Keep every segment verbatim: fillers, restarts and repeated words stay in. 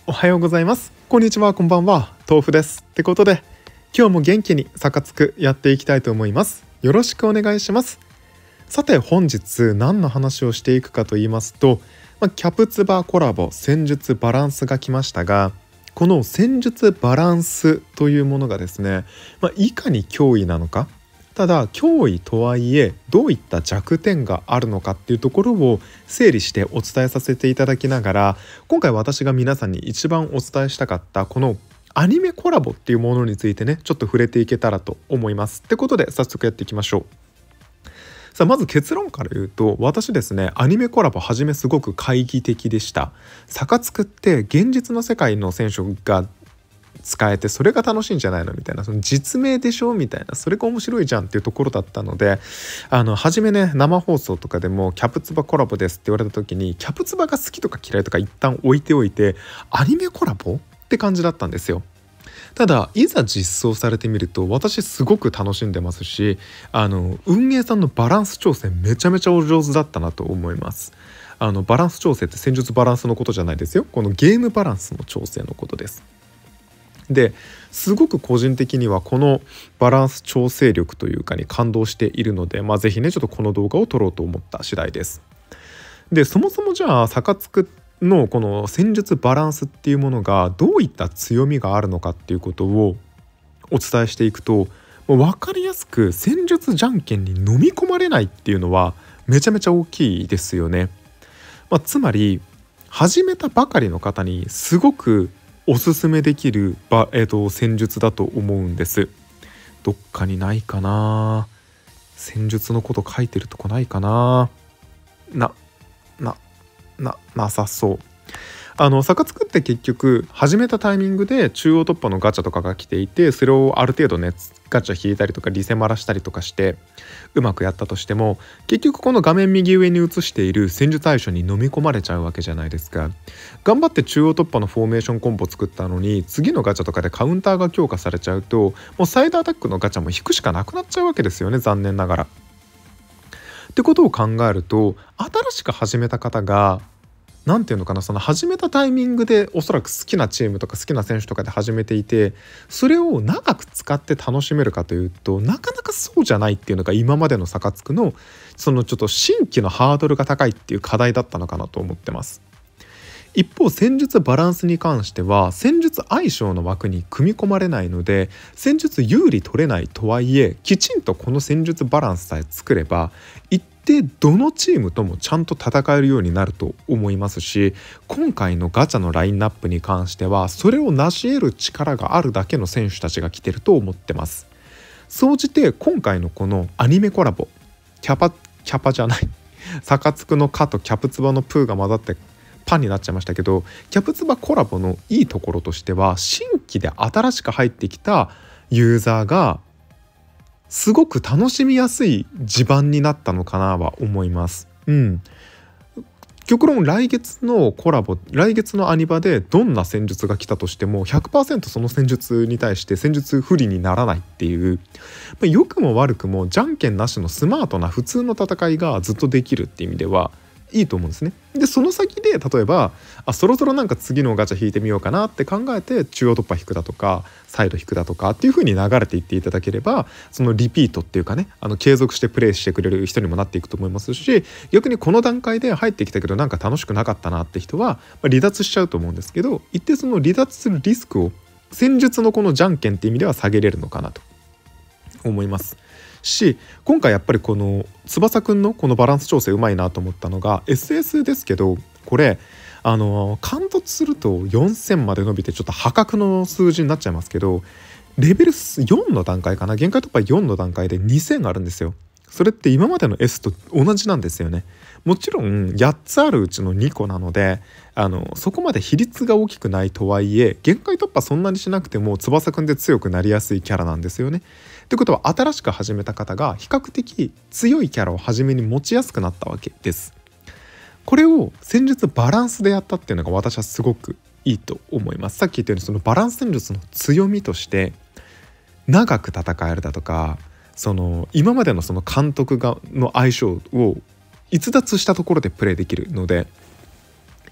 おはようございます。こんにちは、こんばんは。豆腐です。ってことで、今日も元気にサカツクやっていきたいと思います。よろしくお願いします。さて本日何の話をしていくかと言いますと、まあ、キャプツバコラボ戦術バランスが来ましたが、この戦術バランスというものがですね、まあ、いかに脅威なのか、ただ脅威とはいえどういった弱点があるのかっていうところを整理してお伝えさせていただきながら、今回私が皆さんに一番お伝えしたかったこのアニメコラボっていうものについてね、ちょっと触れていけたらと思います。ってことで早速やっていきましょう。さあまず結論から言うと、私ですね、アニメコラボはじめすごく懐疑的でした。サカツクって現実の世界の選手が使えてそれが楽しいんじゃないのみたいな、その実名でしょみたいな、それが面白いじゃんっていうところだったので、あの初めね、生放送とかでもキャプツバコラボですって言われた時に、キャプツバが好きとか嫌いとか一旦置いておいて、アニメコラボって感じだったんですよ。ただいざ実装されてみると、私すごく楽しんでますし、あの運営さんのバランス調整めちゃめちゃお上手だったなと思います。あのバランス調整って戦術バランスのことじゃないですよ。このゲームバランスの調整のことです。ですごく個人的にはこのバランス調整力というかに感動しているので、まあ、ぜひねちょっとこの動画を撮ろうと思った次第です。でそもそもじゃあサカツクのこの戦術バランスっていうものがどういった強みがあるのかっていうことをお伝えしていくと、もう分かりやすく戦術じゃんけんに飲み込まれないっていうのはめちゃめちゃ大きいですよね。まあ、つまり始めたばかりの方にすごくおすすめできる、えー、と戦術だと思うんです。どっかにないかな、戦術のこと書いてるとこないかな。ななななさそう。あのサカツクって結局始めたタイミングで中央突破のガチャとかが来ていて、それをある程度ねガチャ引いたりとかリセマラしたりとかしてうまくやったとしても、結局この画面右上に映している戦術対象に飲み込まれちゃうわけじゃないですか。頑張って中央突破のフォーメーションコンボ作ったのに、次のガチャとかでカウンターが強化されちゃうと、もうサイドアタックのガチャも引くしかなくなっちゃうわけですよね、残念ながら。ってことを考えると、新しく始めた方がなんていうのかな、その始めたタイミングでおそらく好きなチームとか好きな選手とかで始めていて、それを長く使って楽しめるかというと、なかなかそうじゃないっていうのが今までのサカツクのそのちょっと新規のハードルが高いっていう課題だったのかなと思ってます。一方戦術バランスに関しては、戦術相性の枠に組み込まれないので、戦術有利取れないとはいえ、きちんとこの戦術バランスさえ作れば一定どのチームともちゃんと戦えるようになると思いますし、今回のガチャのラインナップに関してはそれを成し得る力があるだけの選手たちが来てると思ってます。総じて今回のこのアニメコラボ、キャパキャパじゃないサカツクのカとキャプツバのプーが混ざってパンになっちゃいましたけど、キャプツバコラボのいいところとしては、新規で新しく入ってきたユーザーがすごく楽しみやすい地盤になったのかなは思います。うん。極論来月のコラボ、来月のアニバでどんな戦術が来たとしても ひゃくパーセント その戦術に対して戦術不利にならないっていう、良くも悪くもじゃんけんなしのスマートな普通の戦いがずっとできるっていう意味ではいいと思うんですね。でその先で例えばあそろそろなんか次のガチャ引いてみようかなって考えて中央突破引くだとかサイド引くだとかっていう風に流れていっていただければ、そのリピートっていうかね、あの継続してプレイしてくれる人にもなっていくと思いますし、逆にこの段階で入ってきたけどなんか楽しくなかったなって人は、まあ、離脱しちゃうと思うんですけど、一定その離脱するリスクを戦術のこのじゃんけんっていう意味では下げれるのかなと思いますし、今回やっぱりこの翼くんのこのバランス調整うまいなと思ったのが エスエス ですけど、これあの貫突するとよんせんまで伸びてちょっと破格の数字になっちゃいますけど、レベルよんの段階かな、限界突破よんの段階でにせんあるんですよ。それって今までの S と同じなんですよね。もちろんやっつあるうちのにこなので、あのそこまで比率が大きくないとはいえ、限界突破そんなにしなくても翼くんで強くなりやすいキャラなんですよね。ってことは新しく始めた方が比較的強いキャラを初めに持ちやすくなったわけです。これを戦術バランスでやったっていうのが私はすごくいいと思います。さっき言ったようにそのバランス戦術の強みとして長く戦えるだとか、その今までのその監督がの相性を逸脱したところでプレーできるので、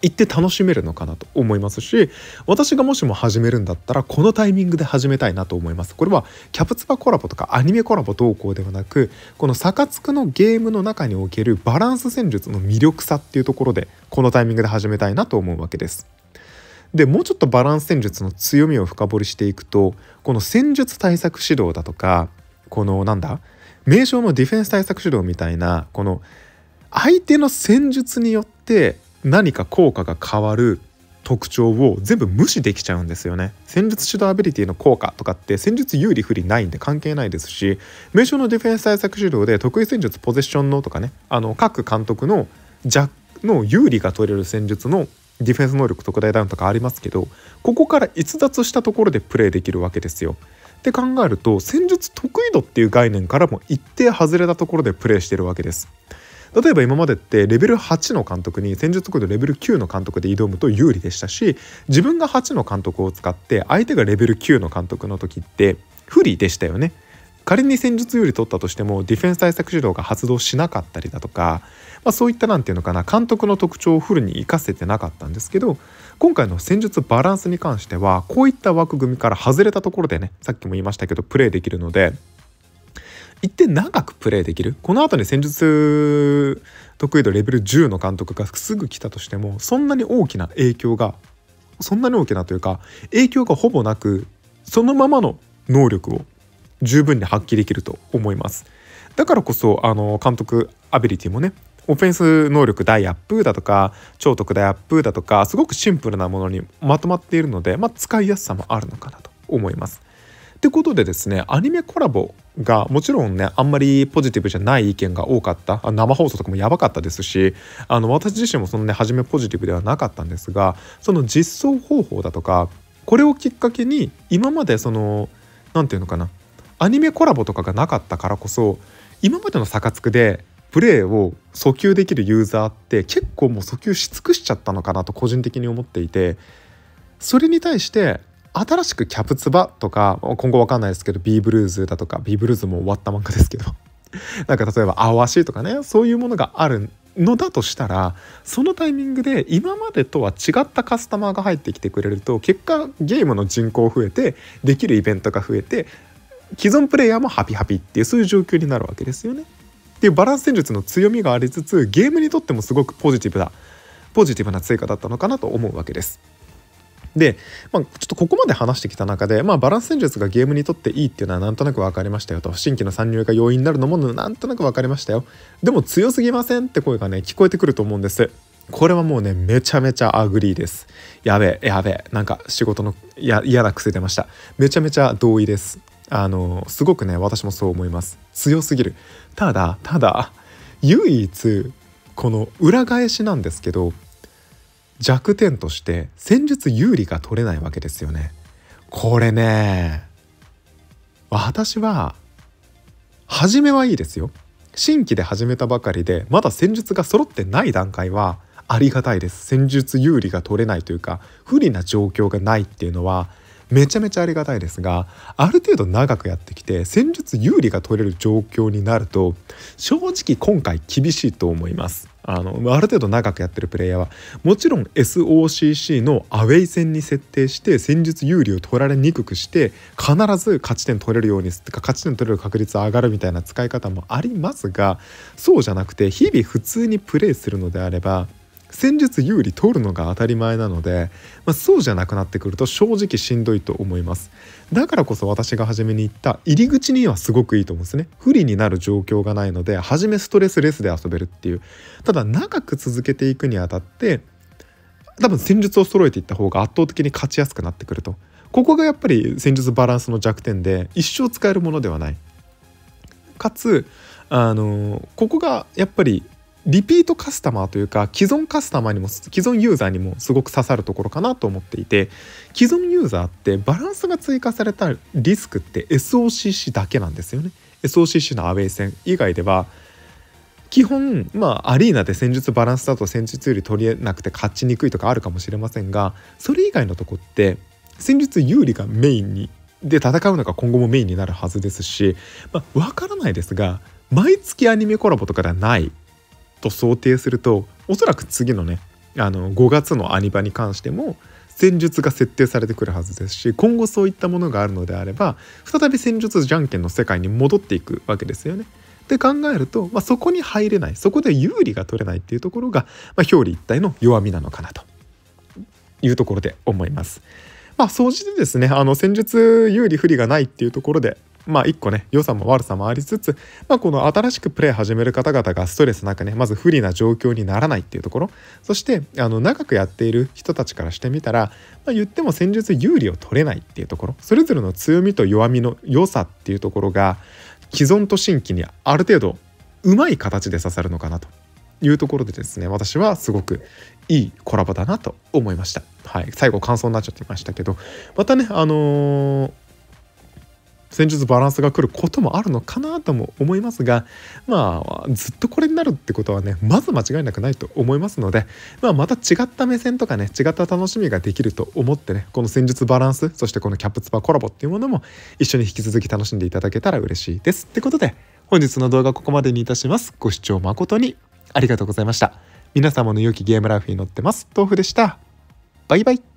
行って楽しめるのかなと思いますし、私がもしも始めるんだったらこのタイミングで始めたいなと思います。これはキャプツバコラボとかアニメコラボどうこうではなく、このサカツクのゲームの中におけるバランス戦術の魅力さっていうところでこのタイミングで始めたいなと思うわけです。でもうちょっとバランス戦術の強みを深掘りしていくと、この戦術対策指導だとか、このなんだ名称のディフェンス対策指導みたいな、この相手の戦術によって何か効果が変わる特徴を全部無視できちゃうんですよね。戦術指導アビリティの効果とかって戦術有利不利ないんで関係ないですし、名称のディフェンス対策指導で得意戦術ポゼッションのとかね、あの各監督の弱の有利が取れる戦術のディフェンス能力特大ダウンとかありますけど、ここから逸脱したところでプレイできるわけですよ。って考えると戦術得意度っていう概念からも一定外れたところでプレイしてるわけです。例えば今までってレベルはちの監督に戦術得意度レベルきゅうの監督で挑むと有利でしたし、自分がはちの監督を使って相手がレベルきゅうの監督の時って不利でしたよね。仮に戦術有利取ったとしてもディフェンス対策指導が発動しなかったりだとか、まあ、そういったなんていうのかな、監督の特徴をフルに活かせてなかったんですけど、今回の戦術バランスに関してはこういった枠組みから外れたところでね、さっきも言いましたけどプレイできるので、一定長くプレイできる。この後に戦術得意度レベルじゅうの監督がすぐ来たとしてもそんなに大きな影響がそんなに大きなというか影響がほぼなく、そのままの能力を十分に発揮できると思います。だからこそあの監督アビリティもね、オフェンス能力大アップだとか超特大アップだとか、すごくシンプルなものにまとまっているので、まあ、使いやすさもあるのかなと思います。ってことでですね、アニメコラボがもちろんねあんまりポジティブじゃない意見が多かった。生放送とかもやばかったですし、あの私自身もそのね初めポジティブではなかったんですが、その実装方法だとかこれをきっかけに今までそのなんていうのかな、アニメコラボとかがなかったからこそ今までのサカツクでプレイを訴求できるユーザーって結構もう訴求し尽くしちゃったのかなと個人的に思っていて、それに対して新しくキャプツバとか今後わかんないですけど B ブルーズだとか B ブルーズも終わった漫画ですけどなんか例えば青足とかね、そういうものがあるのだとしたら、そのタイミングで今までとは違ったカスタマーが入ってきてくれると結果ゲームの人口増えてできるイベントが増えて既存プレイヤーもハピハピっていうそういう状況になるわけですよね。っていうバランス戦術の強みがありつつゲームにとってもすごくポジティブだポジティブな追加だったのかなと思うわけです。で、まあ、ちょっとここまで話してきた中で、まあ、バランス戦術がゲームにとっていいっていうのはなんとなく分かりましたよと、新規の参入が要因になるのもなんとなく分かりましたよ。でも強すぎませんって声がね聞こえてくると思うんです。これはもうねめちゃめちゃアグリーです。やべえやべえ、なんか仕事のや嫌な癖出ました。めちゃめちゃ同意です。あのすごくね私もそう思います。強すぎる。ただただ唯一この裏返しなんですけど、弱点として戦術有利が取れないわけですよね。これね私は初めはいいですよ。新規で始めたばかりでまだ戦術が揃ってない段階はありがたいです。戦術有利が取れないというか不利な状況がないっていうのはめちゃめちゃありがたいですが、ある程度長くやってきて戦術有利が取れる状況になると正直今回厳しいと思います。あのある程度長くやってるプレイヤーはもちろん エスオーシーシー のアウェイ戦に設定して戦術有利を取られにくくして必ず勝ち点取れるようにするか勝ち点取れる確率上がるみたいな使い方もありますが、そうじゃなくて日々普通にプレイするのであれば戦術有利取るのが当たり前なので、まあ、そうじゃなくなってくると正直しんどいと思います。だからこそ私が初めに言った入り口にはすごくいいと思うんですね。不利になる状況がないので初めストレスレスで遊べるっていう。ただ長く続けていくにあたって多分戦術を揃えていった方が圧倒的に勝ちやすくなってくると。ここがやっぱり戦術バランスの弱点で一生使えるものではない。かつあのここがやっぱりリピートカスタマーというか既存カスタマーにも既存ユーザーにもすごく刺さるところかなと思っていて、既存ユーザーってバランスが追加されたリスクって エスオーシーシー だけなんですよね。 エスオーシーシー のアウェイ戦以外では基本まあアリーナで戦術バランスだと戦術より取れなくて勝ちにくいとかあるかもしれませんが、それ以外のとこって戦術有利がメインにで戦うのが今後もメインになるはずですし、まあ、分からないですが毎月アニメコラボとかではないと想定すると、おそらく次のねあのごがつのアニバに関しても戦術が設定されてくるはずですし、今後そういったものがあるのであれば再び戦術じゃんけんの世界に戻っていくわけですよね。って考えると、まあ、そこに入れない、そこで有利が取れないっていうところが、まあ、表裏一体の弱みなのかなというところで思います。まあ総じてですね、あの戦術有利不利がないっていうところで、まあ一個ね良さも悪さもありつつ、まあ、この新しくプレイ始める方々がストレスなくねまず不利な状況にならないっていうところ、そしてあの長くやっている人たちからしてみたら、まあ、言っても戦術有利を取れないっていうところ、それぞれの強みと弱みの良さっていうところが既存と新規にある程度うまい形で刺さるのかなというところでですね、私はすごくいいコラボだなと思いました。はい、最後感想になっちゃってましたけど、またねあのー、戦術バランスが来ることもあるのかなとも思いますが、まあずっとこれになるってことはねまず間違いなくないと思いますので、まあ、また違った目線とかね違った楽しみができると思ってね、この戦術バランス、そしてこのキャップツバコラボっていうものも一緒に引き続き楽しんでいただけたら嬉しいですってことで、本日の動画ここまでにいたします。ご視聴誠にありがとうございました。皆様の良きゲームライフに乗ってます豆腐でした。バイバイ。